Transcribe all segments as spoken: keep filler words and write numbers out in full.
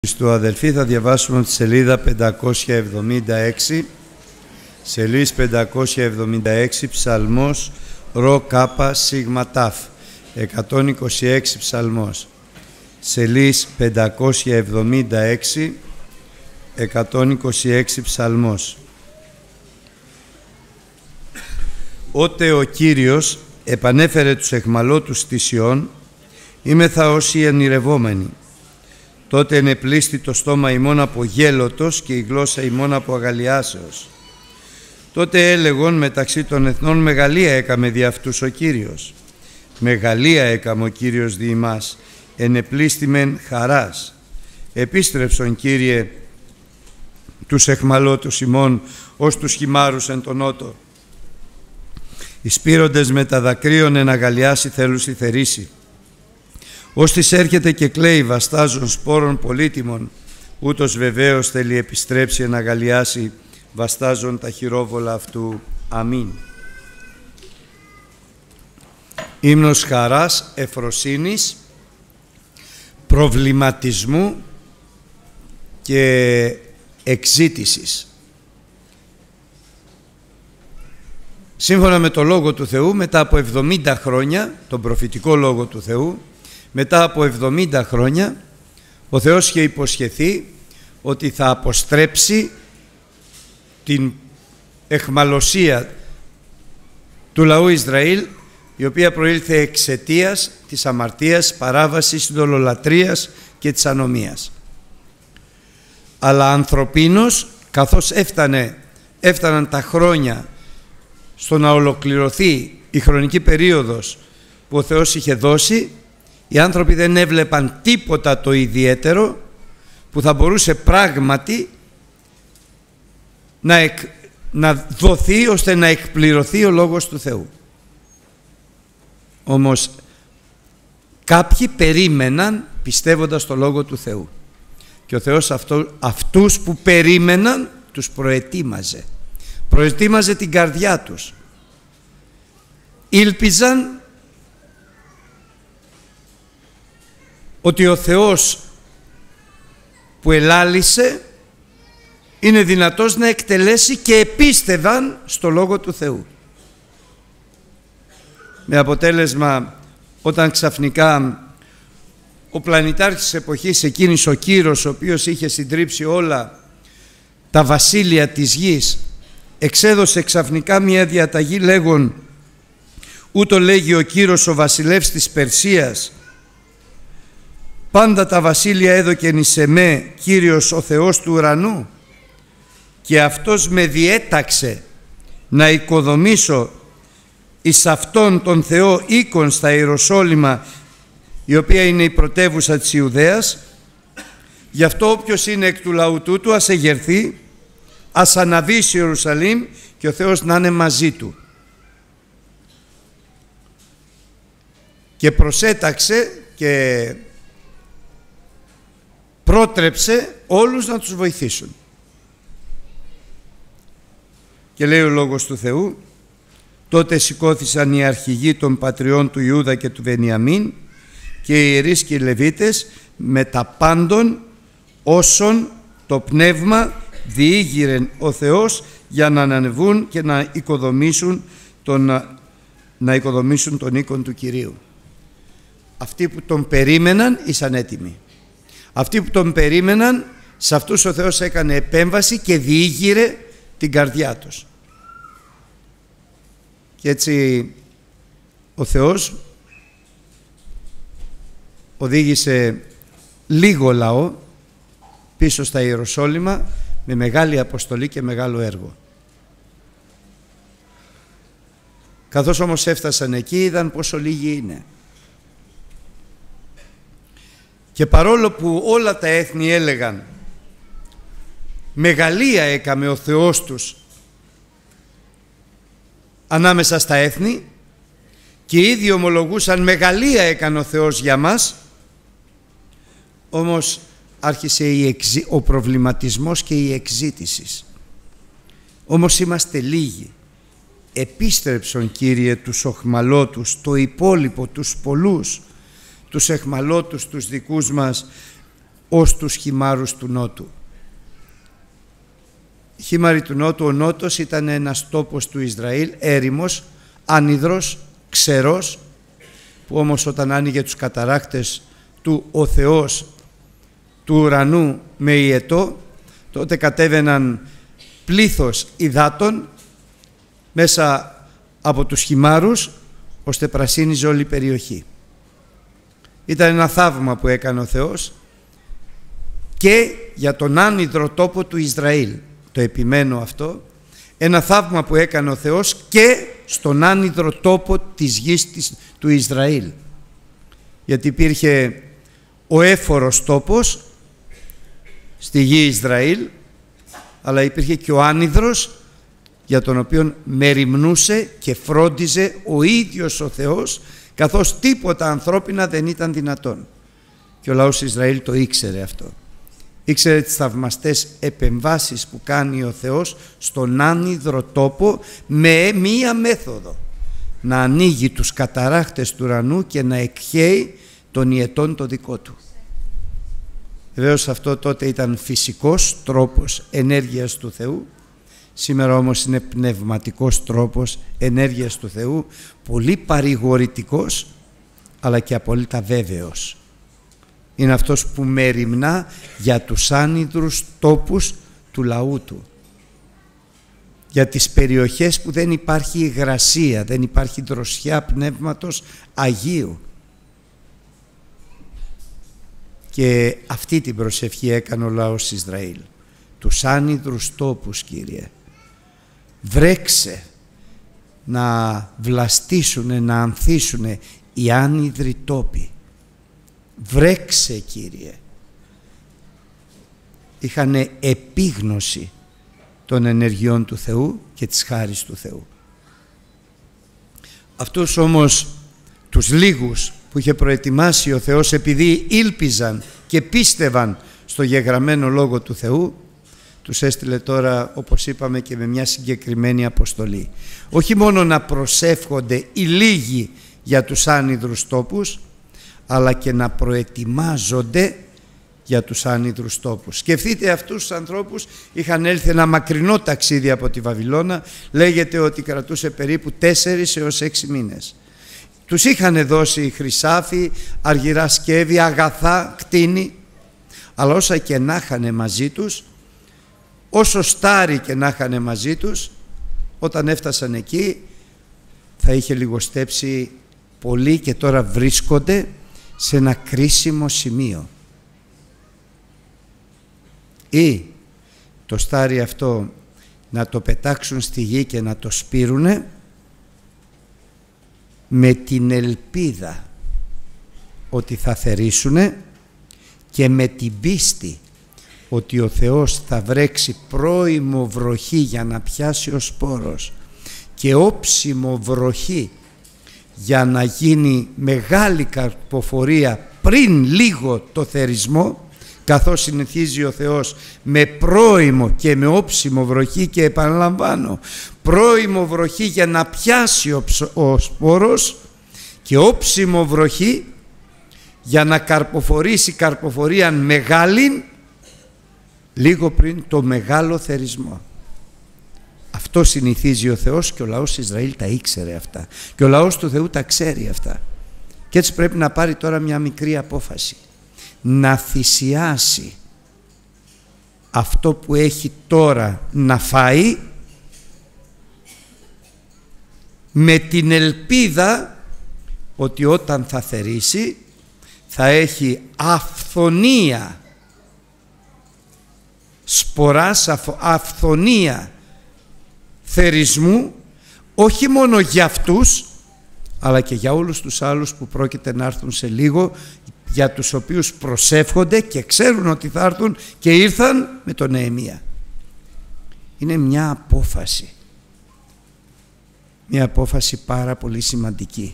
Χριστού αδελφοί, θα διαβάσουμε τη σελίδα πεντακόσια εβδομήντα έξι, σελίδα πεντακόσια εβδομήντα έξι, ψαλμός ρο κάπα σίγμα τάφ, εκατόν είκοσι έξι ψαλμός, σελίδα πεντακόσια εβδομήντα έξι, εκατόν είκοσι έξι ψαλμός. Ότε ο Κύριος επανέφερε τους εχμαλώτους της Σιών, είμεθα όσοι ενηρευόμενοι. Τότε ενεπλήστη το στόμα ημών από γέλωτος και η γλώσσα ημών από αγαλιάσεως. Τότε έλεγον μεταξύ των εθνών, μεγαλεία έκαμε δι' αυτούς ο Κύριος. Μεγαλεία έκαμε ο Κύριος δι' ημάς, ενεπλήστη μεν χαράς. Επίστρεψον, Κύριε, τους εχμαλώτους ημών, ως τους χυμάρους εν τον νότο. Οι σπείροντες με τα δακρύων εν αγαλιάσει θέλουσι θερήσει. Ώστις έρχεται και κλαίει βαστάζων σπόρων πολύτιμων, ούτως βεβαίως θέλει επιστρέψει εν αγαλιάσει βαστάζων τα χειρόβολα αυτού. Αμήν. Ύμνος χαράς, εφροσύνης, προβληματισμού και εξζήτησης. Σύμφωνα με το Λόγο του Θεού, μετά από εβδομήντα χρόνια, τον προφητικό Λόγο του Θεού, μετά από εβδομήντα χρόνια, ο Θεός είχε υποσχεθεί ότι θα αποστρέψει την εχμαλωσία του λαού Ισραήλ, η οποία προήλθε εξαιτίας της αμαρτίας, παράβασης, ειδωλολατρίας και της ανομίας. Αλλά ανθρωπίνως, καθώς έφτανε, έφταναν τα χρόνια στο να ολοκληρωθεί η χρονική περίοδος που ο Θεός είχε δώσει, οι άνθρωποι δεν έβλεπαν τίποτα το ιδιαίτερο που θα μπορούσε πράγματι να, εκ, να δοθεί ώστε να εκπληρωθεί ο Λόγος του Θεού. Όμως κάποιοι περίμεναν πιστεύοντας το Λόγο του Θεού και ο Θεός αυτό, αυτούς που περίμεναν τους προετοίμαζε. Προετοίμαζε την καρδιά τους. Ήλπιζαν ότι ο Θεός που ελάλησε είναι δυνατός να εκτελέσει και επίστευαν στο Λόγο του Θεού. Με αποτέλεσμα, όταν ξαφνικά ο πλανητάρχης της εποχής εκείνης, ο Κύρος, ο οποίος είχε συντρίψει όλα τα βασίλεια της γης, εξέδωσε ξαφνικά μια διαταγή λέγον, ούτω λέγει ο Κύρος ο βασιλεύς της Περσίας, πάντα τα βασίλεια έδωκεν εις εμέ, Κύριος ο Θεός του ουρανού, και αυτός με διέταξε να οικοδομήσω εις αυτόν τον Θεό οίκον στα Ιεροσόλυμα, η οποία είναι η πρωτεύουσα της Ιουδαίας. Γι' αυτό όποιος είναι εκ του λαού τούτου ας εγερθεί, ας αναβεί σε Ιερουσαλήμ και ο Θεός να είναι μαζί του. Και προσέταξε και πρότρεψε όλους να τους βοηθήσουν. Και λέει ο Λόγος του Θεού, τότε σηκώθησαν οι αρχηγοί των πατριών του Ιούδα και του Βενιαμίν και οι ιερείς και οι Λεβίτες με τα πάντων όσων το πνεύμα διήγηρεν ο Θεός για να ανανεβούν και να οικοδομήσουν τον, να οικοδομήσουν τον οίκον του Κυρίου. Αυτοί που τον περίμεναν ήσαν έτοιμοι. Αυτοί που τον περίμεναν, σε αυτούς ο Θεός έκανε επέμβαση και διήγηρε την καρδιά τους. Και έτσι ο Θεός οδήγησε λίγο λαό πίσω στα Ιεροσόλυμα με μεγάλη αποστολή και μεγάλο έργο. Καθώς όμως έφτασαν εκεί, είδαν πόσο λίγοι είναι. Και παρόλο που όλα τα έθνη έλεγαν μεγαλεία έκαμε ο Θεός τους ανάμεσα στα έθνη και οι ίδιοι ομολογούσαν μεγαλεία έκανε ο Θεός για μας, όμως άρχισε η εξ... ο προβληματισμός και η εξζήτηση. Όμως είμαστε λίγοι. Επίστρεψον, Κύριε, τους οχμαλώτους, το υπόλοιπο, τους πολλούς, τους εχμαλώτους τους δικούς μας, ως τους χυμάρους του Νότου. Οι χήμαροι του Νότου, ο Νότος ήταν ένας τόπος του Ισραήλ, έρημος, άνυδρος, ξερός, που όμως όταν άνοιγε τους καταράκτες του ο Θεός του ουρανού με ιετό, τότε κατέβαιναν πλήθος υδάτων μέσα από τους χυμάρους, ώστε πρασίνιζε όλη η περιοχή. Ήταν ένα θαύμα που έκανε ο Θεός και για τον άνυδρο τόπο του Ισραήλ. Το επιμένω αυτό, ένα θαύμα που έκανε ο Θεός και στον άνυδρο τόπο της γης της, του Ισραήλ. Γιατί υπήρχε ο έφορος τόπος στη γη Ισραήλ, αλλά υπήρχε και ο άνυδρος, για τον οποίο μεριμνούσε και φρόντιζε ο ίδιος ο Θεός, καθώς τίποτα ανθρώπινα δεν ήταν δυνατόν. Και ο λαός Ισραήλ το ήξερε αυτό. Ήξερε τις θαυμαστές επεμβάσεις που κάνει ο Θεός στον άνυδρο τόπο με μία μέθοδο. Να ανοίγει τους καταράχτες του ουρανού και να εκχέει τον ιετών το δικό του. Βεβαίως αυτό τότε ήταν φυσικός τρόπος ενέργειας του Θεού. Σήμερα όμως είναι πνευματικός τρόπος ενέργειας του Θεού, πολύ παρηγορητικός αλλά και απόλυτα βέβαιος. Είναι αυτός που μεριμνά για τους άνυδρους τόπους του λαού του. Για τις περιοχές που δεν υπάρχει υγρασία, δεν υπάρχει δροσιά πνεύματος Αγίου. Και αυτή την προσευχή έκανε ο λαός Ισραήλ. Τους άνυδρους τόπους, Κύριε, βρέξε να βλαστήσουνε, να ανθίσουνε οι άνυδροι τόποι. Βρέξε, Κύριε. Είχανε επίγνωση των ενεργειών του Θεού και της χάρης του Θεού. Αυτούς όμως τους λίγους που είχε προετοιμάσει ο Θεός, επειδή ήλπιζαν και πίστευαν στο γεγραμμένο Λόγο του Θεού, τους έστειλε τώρα, όπως είπαμε, και με μια συγκεκριμένη αποστολή. Όχι μόνο να προσεύχονται οι λίγοι για τους άνυδρους τόπους, αλλά και να προετοιμάζονται για τους άνυδρους τόπους. Σκεφτείτε αυτούς τους ανθρώπους, είχαν έλθει ένα μακρινό ταξίδι από τη Βαβυλώνα, λέγεται ότι κρατούσε περίπου τέσσερις έως έξι μήνες. Τους είχαν δώσει χρυσάφι, αργυρά σκεύη, αγαθά, κτίνη, αλλά όσα και να είχαν μαζί τους, όσο στάρι και να είχαν μαζί τους, όταν έφτασαν εκεί θα είχε λιγοστέψει πολύ και τώρα βρίσκονται σε ένα κρίσιμο σημείο. Ή το στάρι αυτό να το πετάξουν στη γη και να το σπείρουνε με την ελπίδα ότι θα θερήσουνε και με την πίστη ότι ο Θεός θα βρέξει πρώιμο βροχή για να πιάσει ο σπόρος και όψιμο βροχή για να γίνει μεγάλη καρποφορία πριν λίγο το θερισμό, καθώς συνηθίζει ο Θεός με πρώιμο και με όψιμο βροχή, και επαναλαμβάνω, πρώιμο βροχή για να πιάσει ο, ο σπόρος και όψιμο βροχή για να καρποφορήσει καρποφορία μεγάλη λίγο πριν το μεγάλο θερισμό. Αυτό συνηθίζει ο Θεός και ο λαός Ισραήλ τα ήξερε αυτά και ο λαός του Θεού τα ξέρει αυτά. Και έτσι πρέπει να πάρει τώρα μια μικρή απόφαση, να θυσιάσει αυτό που έχει τώρα να φάει με την ελπίδα ότι όταν θα θερήσει θα έχει αυθονία σποράς, αυθονία θερισμού, όχι μόνο για αυτούς αλλά και για όλους τους άλλους που πρόκειται να έρθουν σε λίγο, για τους οποίους προσεύχονται και ξέρουν ότι θα έρθουν και ήρθαν με τον Νεεμία. Είναι μια απόφαση, μια απόφαση πάρα πολύ σημαντική.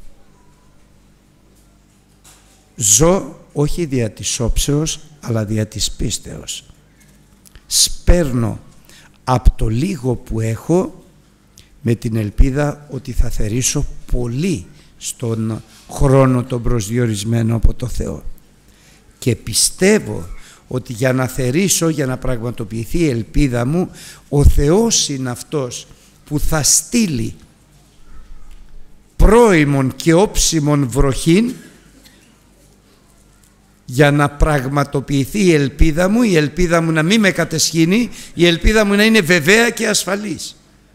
Ζω όχι δια της όψεως αλλά δια της πίστεως. Σπέρνω από το λίγο που έχω με την ελπίδα ότι θα θερήσω πολύ στον χρόνο τον προσδιορισμένο από το Θεό. και πιστεύω ότι για να θερήσω, για να πραγματοποιηθεί η ελπίδα μου, ο Θεός είναι αυτός που θα στείλει πρώιμον και όψιμον βροχήν για να πραγματοποιηθεί η ελπίδα μου, η ελπίδα μου να μην με κατεσχύνει, η ελπίδα μου να είναι βεβαία και ασφαλής.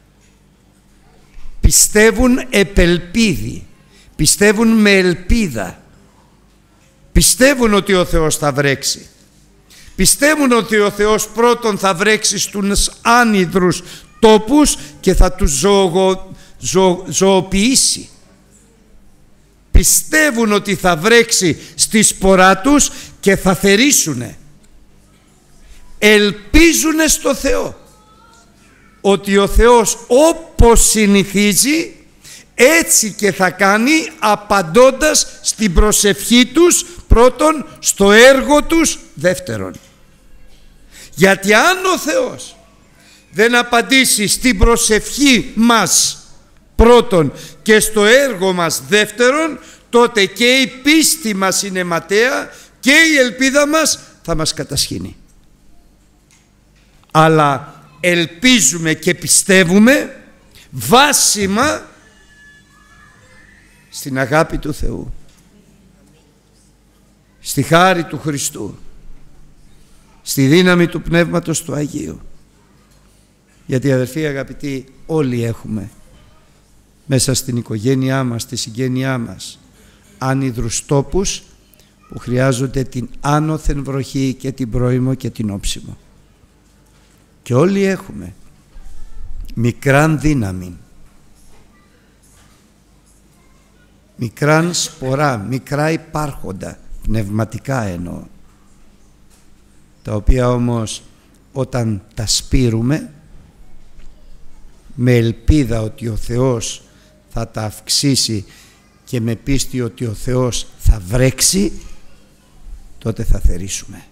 Πιστεύουν επελπίδι, πιστεύουν με ελπίδα, πιστεύουν ότι ο Θεός θα βρέξει. Πιστεύουν ότι ο Θεός πρώτον θα βρέξει στους άνυδρους τόπους και θα τους ζωο, ζω, ζωοποιήσει. Πιστεύουν ότι θα βρέξει στη σπορά τους και θα θερήσουνε. Ελπίζουνε στο Θεό ότι ο Θεός όπως συνηθίζει έτσι και θα κάνει, απαντώντας στην προσευχή τους πρώτον, στο έργο τους δεύτερον. Γιατί αν ο Θεός δεν απαντήσει στην προσευχή μας πρώτον και στο έργο μας δεύτερον, τότε και η πίστη μας είναι ματαία και η ελπίδα μας θα μας κατασχύνει. Αλλά ελπίζουμε και πιστεύουμε βάσιμα στην αγάπη του Θεού, στη χάρη του Χριστού, στη δύναμη του Πνεύματος του Αγίου. Γιατί αδερφοί αγαπητοί, όλοι έχουμε μέσα στην οικογένειά μας, στη συγγένειά μας, άνυδρους τόπους που χρειάζονται την άνωθεν βροχή και την πρώιμο και την όψιμο. Και όλοι έχουμε μικράν δύναμη, μικράν σπορά, μικρά υπάρχοντα, πνευματικά εννοώ, τα οποία όμως όταν τα σπείρουμε με ελπίδα ότι ο Θεός θα τα αυξήσει και με πίστη ότι ο Θεός θα βρέξει, τότε θα θερήσουμε.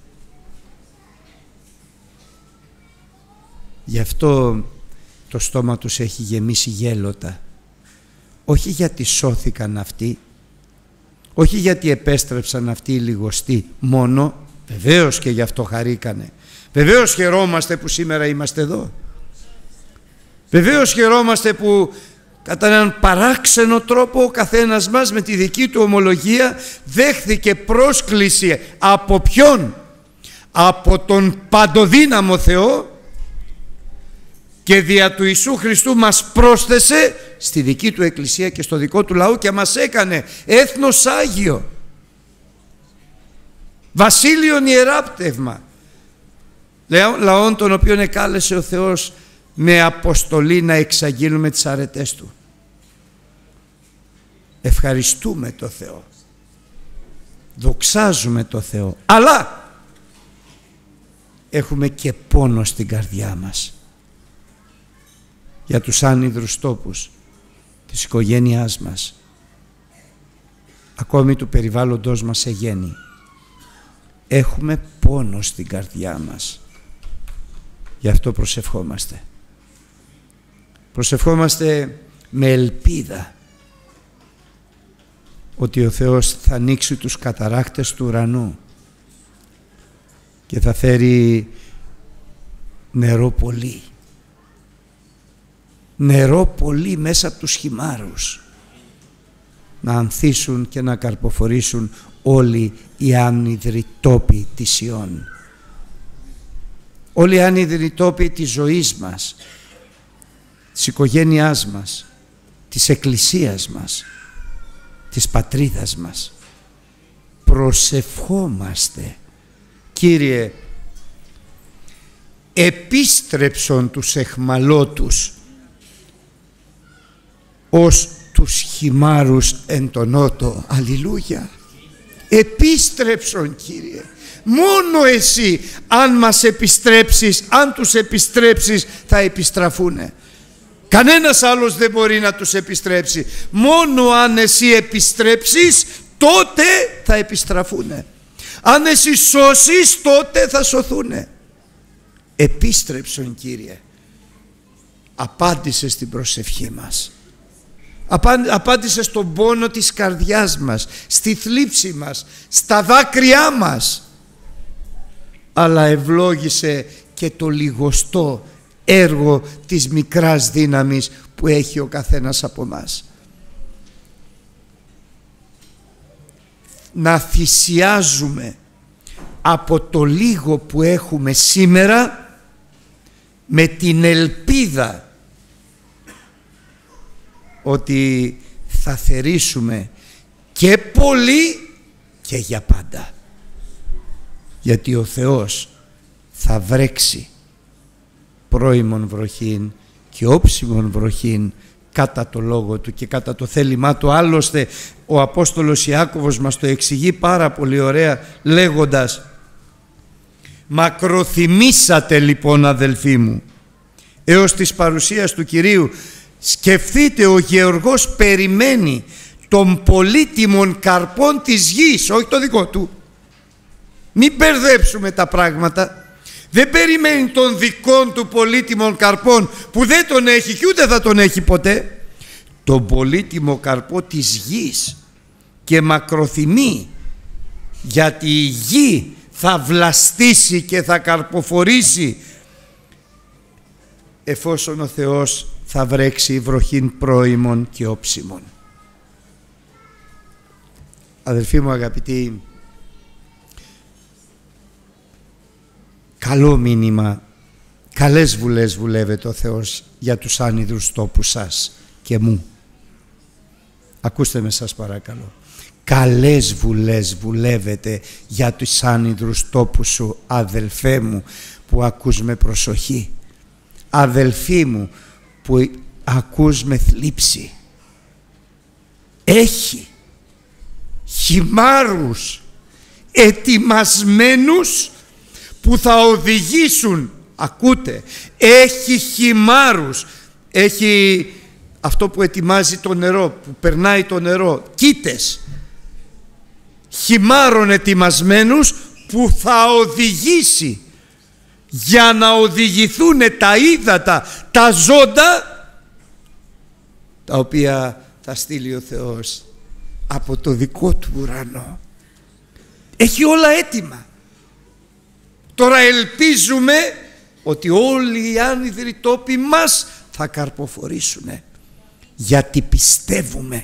Γι' αυτό το στόμα τους έχει γεμίσει γέλοτα, όχι γιατί σώθηκαν αυτοί, όχι γιατί επέστρεψαν αυτοί οι λιγοστοί μόνο, βεβαίως και γι' αυτό χαρήκανε, βεβαίως χαιρόμαστε που σήμερα είμαστε εδώ, βεβαίως χαιρόμαστε που κατά έναν παράξενο τρόπο ο καθένας μας με τη δική του ομολογία δέχθηκε πρόσκληση από ποιον? Από τον παντοδύναμο Θεό, και δια του Ιησού Χριστού μας πρόσθεσε στη δική του εκκλησία και στο δικό του λαό και μας έκανε έθνος Άγιο, βασίλειον ιεράπτευμα, λαόν τον οποίον εκάλεσε ο Θεός με αποστολή να εξαγγείλουμε τις αρετές Του. Ευχαριστούμε το Θεό, δοξάζουμε το Θεό, αλλά έχουμε και πόνο στην καρδιά μας για τους άνυδρους τόπους της οικογένειάς μας, ακόμη του περιβάλλοντος μας σε γέννη. Έχουμε πόνο στην καρδιά μας, γι' αυτό προσευχόμαστε. Προσευχόμαστε με ελπίδα ότι ο Θεός θα ανοίξει τους καταράκτες του ουρανού και θα φέρει νερό πολύ, νερό πολύ μέσα από τους χυμάρους, να ανθίσουν και να καρποφορήσουν όλοι οι άνυδροι τόποι της Ιών, όλοι οι άνυδροι τόποι της ζωής μας, της οικογένειάς μας, της εκκλησίας μας, της πατρίδας μας. Προσευχόμαστε, Κύριε, επίστρεψον τους εχμαλώτους ως τους χυμάρους εν τον νότο. Αλληλούια. Επίστρεψον, Κύριε. Μόνο Εσύ, αν μας επιστρέψεις, αν τους επιστρέψεις, θα επιστραφούνε. Κανένας άλλος δεν μπορεί να τους επιστρέψει. Μόνο αν Εσύ επιστρέψεις, τότε θα επιστραφούνε. Αν Εσύ σώσεις, τότε θα σωθούνε. Επίστρεψον, Κύριε. Απάντησε στην προσευχή μας. Απάντησε στον πόνο της καρδιάς μας, στη θλίψη μας, στα δάκρυά μας. Αλλά ευλόγησε και το λιγοστό έργο της μικράς δύναμης που έχει ο καθένας από μας. Να θυσιάζουμε από το λίγο που έχουμε σήμερα με την ελπίδα ότι θα θερήσουμε και πολύ και για πάντα, γιατί ο Θεός θα βρέξει πρώιμον βροχήν και όψιμον βροχήν κατά το λόγο του και κατά το θέλημά του. Άλλωστε ο Απόστολος Ιάκωβος μας το εξηγεί πάρα πολύ ωραία λέγοντας: μακροθυμήσατε λοιπόν, αδελφοί μου, έως της παρουσίας του Κυρίου. Σκεφτείτε, ο γεωργός περιμένει των πολύτιμων καρπών της γης, όχι το δικό του. Μην μπερδέψουμε τα πράγματα. Δεν περιμένει των δικών του πολύτιμων καρπών που δεν τον έχει και ούτε θα τον έχει ποτέ. Τον πολύτιμο καρπό της γης, και μακροθυμεί, γιατί η γη θα βλαστήσει και θα καρποφορήσει εφόσον ο Θεός θα βρέξει βροχήν πρώιμων και όψιμων. Αδελφοί μου αγαπητοί, καλό μήνυμα, καλές βουλές βουλεύεται ο Θεός για τους άνυδρους τόπους σας και μου. Ακούστε με σας παρακαλώ. Καλές βουλές βουλεύεται για τους άνυδρους τόπους σου, αδελφέ μου που ακούς με προσοχή, αδελφοί μου που ακούς με θλίψη. Έχει χυμάρους ετοιμασμένους που θα οδηγήσουν, ακούτε, έχει χυμάρους, έχει αυτό που ετοιμάζει το νερό, που περνάει το νερό, κοίτες, χυμάρων ετοιμασμένους που θα οδηγήσει, για να οδηγηθούν τα ύδατα, τα ζώντα, τα οποία θα στείλει ο Θεός από το δικό του ουρανό. Έχει όλα έτοιμα. Τώρα ελπίζουμε ότι όλοι οι άνυδροι τόποι μας θα καρποφορήσουν, γιατί πιστεύουμε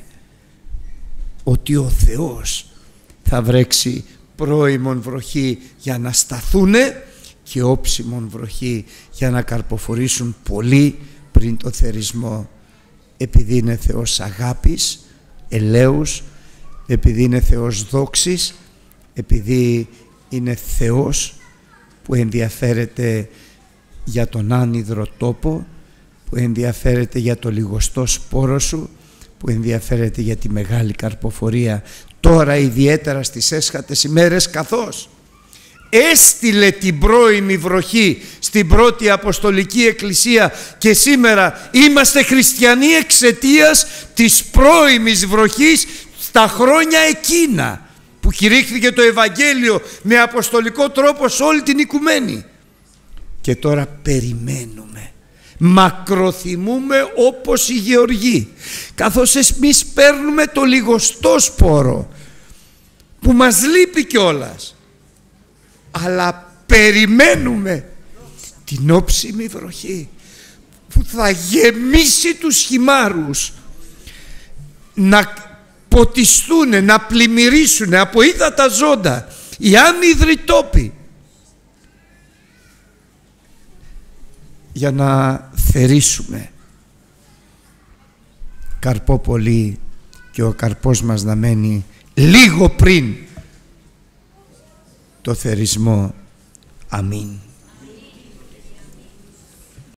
ότι ο Θεός θα βρέξει πρώιμον βροχή για να σταθούνε και όψιμον βροχή για να καρποφορήσουν πολύ πριν το θερισμό, επειδή είναι Θεός αγάπης, ελέους, επειδή είναι Θεός δόξης, επειδή είναι Θεός που ενδιαφέρεται για τον άνυδρο τόπο, που ενδιαφέρεται για το λιγοστό σπόρο σου, που ενδιαφέρεται για τη μεγάλη καρποφορία τώρα, ιδιαίτερα στις έσχατες ημέρες, καθώς έστειλε την πρώιμη βροχή στην πρώτη Αποστολική Εκκλησία και σήμερα είμαστε χριστιανοί εξαιτίας της πρώιμης βροχής στα χρόνια εκείνα που κηρύχθηκε το Ευαγγέλιο με αποστολικό τρόπο σε όλη την οικουμένη. Και τώρα περιμένουμε, μακροθυμούμε όπως οι γεωργοί, καθώς εμείς παίρνουμε το λιγοστό σπόρο που μας λείπει κιόλας, αλλά περιμένουμε την όψιμη βροχή που θα γεμίσει τους χυμάρους να ποτιστούν, να πλημμυρίσουν από ύδατα ζώντα οι άνυδροι τόποι, για να θερήσουμε καρπό πολύ και ο καρπός μας να μένει λίγο πριν το θερισμό. Αμήν.